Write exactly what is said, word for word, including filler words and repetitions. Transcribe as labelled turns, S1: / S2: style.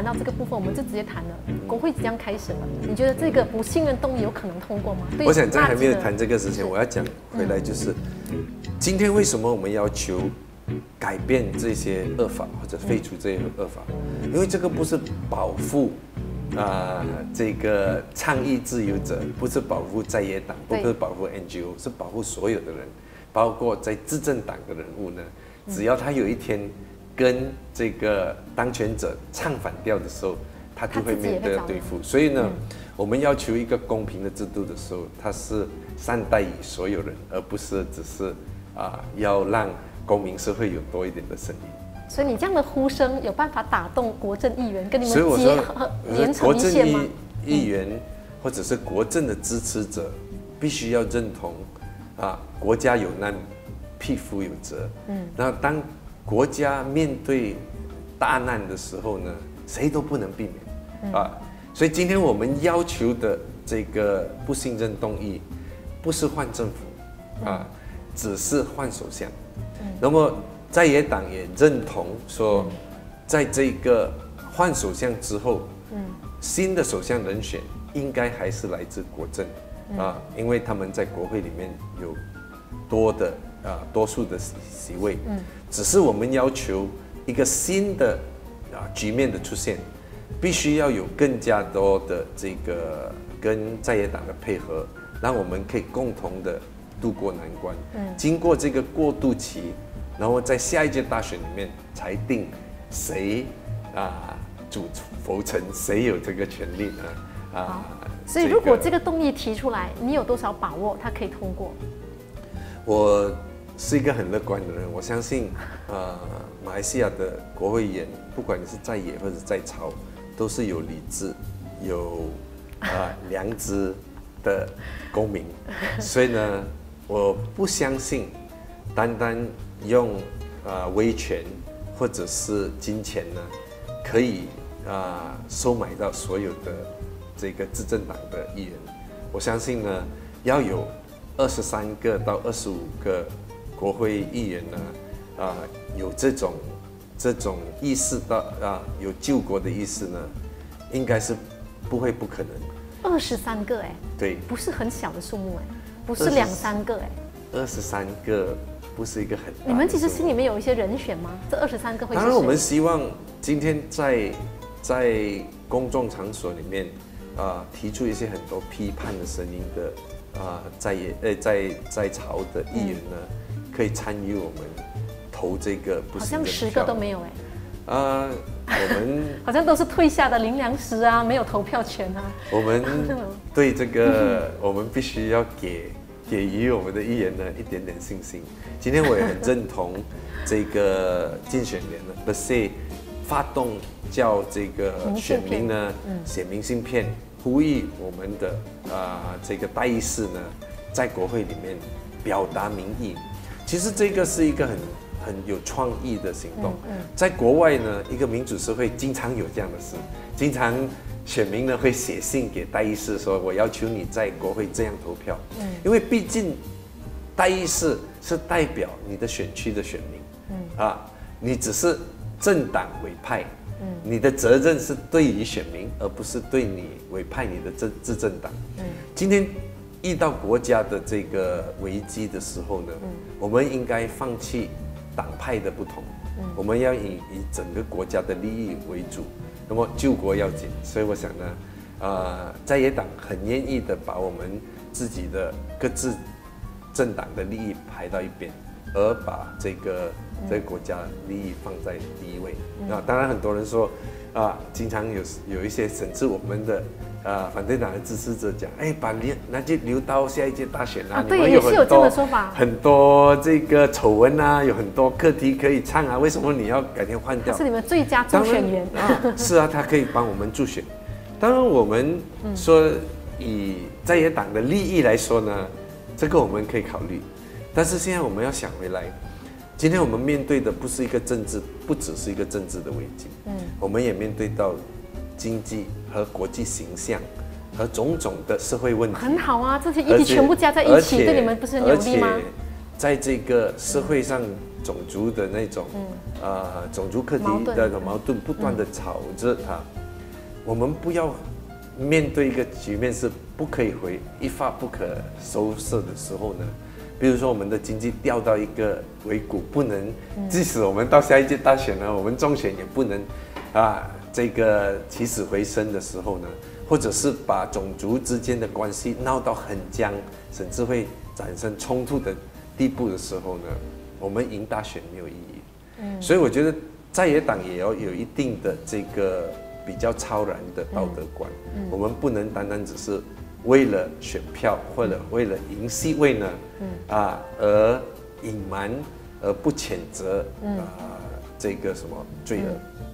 S1: 到这个部分，我们就直接谈了。国会即将开始了，你觉得这个不信任动议有可能通过吗？
S2: 我想在还没有谈这个之前，我要讲回来就是，今天为什么我们要求改变这些恶法或者废除这些恶法？因为这个不是保护啊、呃、这个倡议自由者，不是保护在野党，不是保护 N G O， 是保护所有的人，包括在执政党的人物呢。只要他有一天跟这个当权者唱反调的时候，他就会面对对付。所以呢，嗯、我们要求一个公平的制度的时候，它是善待于所有人，而不是只是啊、呃、要让公民社会有多一点的声音。
S1: 所以你这样的呼声有办法打动国政议员，跟你们结合连成一线吗？
S2: 议员或者是国政的支持者，必须要认同啊，国家有难，匹夫有责。嗯，那当国家面对大难的时候呢，谁都不能避免啊。所以今天我们要求的这个不信任动议，不是换政府啊，只是换首相。那么在野党也认同说，在这个换首相之后，新的首相人选应该还是来自国政啊，因为他们在国会里面有多的啊多数的席位，只是我们要求一个新的啊局面的出现，必须要有更加多的这个跟在野党的配合，让我们可以共同的度过难关。经过这个过渡期。然后在下一届大选里面裁定谁啊主否成，谁有这个权利呢？啊，
S1: 所以如果这个动议提出来，你有多少把握它可以通过？
S2: 我是一个很乐观的人，我相信呃马来西亚的国会议员，不管你是在野或者在朝，都是有理智、有啊良知的公民，所以呢，我不相信单单用啊、呃、威权或者是金钱呢，可以啊、呃、收买到所有的这个执政党的议员。我相信呢，要有二十三个到二十五个国会议员呢，啊、呃、有这种这种意识到啊、呃、有救国的意思呢，应该是不会不可能。
S1: 二十三个哎，
S2: 对，
S1: 不是很小的数目哎，不是两三个哎，
S2: 二十三个。不是一个很大的。
S1: 你们其实心里面有一些人选吗？这二十三个会是谁？
S2: 当然，我们希望今天在在公众场所里面啊、呃、提出一些很多批判的声音的啊、呃、在野呃在在朝的议员呢，嗯、可以参与我们投这个不信任票。好像十
S1: 个都没有哎。
S2: 啊、呃，我们
S1: 好像都是退下的林良实啊，没有投票权啊。
S2: 我们对这个我们必须要给。给予我们的议员呢一点点信心。今天我也很认同这个竞选联呢，不是发动叫这个选民呢写明信片，呼吁我们的啊、呃、这个代议士呢在国会里面表达民意。其实这个是一个很很有创意的行动。在国外呢，一个民主社会经常有这样的事，经常。选民呢会写信给代议士说：“我要求你在国会这样投票。”嗯，因为毕竟代议士是代表你的选区的选民。嗯啊，你只是政党委派。嗯，你的责任是对于选民，而不是对你委派你的执执政党。嗯，今天遇到国家的这个危机的时候呢，嗯、我们应该放弃党派的不同。嗯，我们要以以整个国家的利益为主。那么救国要紧，所以我想呢，呃，在野党很愿意的把我们自己的各自政党的利益排到一边，而把这个这个国家利益放在第一位。那、嗯、当然很多人说，啊，经常有有一些甚至我们的呃反对党的支持者讲，哎，把留那就留到下一届大选啊，
S1: 啊对，也是有这样的说法，
S2: 很多这个丑闻啊，有很多课题可以唱啊，为什么你要改天换掉？
S1: 他是你们最佳助选员
S2: 啊，是啊，他可以帮我们助选。当然，我们说以在野党的利益来说呢，这个我们可以考虑，但是现在我们要想回来。今天我们面对的不是一个政治，不只是一个政治的危机，嗯，我们也面对到经济和国际形象和种种的社会问题。
S1: 很好啊，这些议题全部加在一起，对你们不是很有利吗？
S2: 而且在这个社会上种族的那种、嗯、呃种族课题的矛盾不断的吵着它，嗯、我们不要面对一个局面是不可以回一发不可收拾的时候呢，比如说我们的经济掉到一个尾谷，不能，嗯、即使我们到下一届大选呢，我们中选也不能啊这个起死回生的时候呢，或者是把种族之间的关系闹到很僵，甚至会产生冲突的地步的时候呢，我们赢大选没有意义。嗯，所以我觉得在野党也要有一定的这个比较超然的道德观，嗯嗯、我们不能单单只是为了选票或者为了赢席位呢，嗯、啊而隐瞒而不谴责、嗯、啊这个什么罪恶。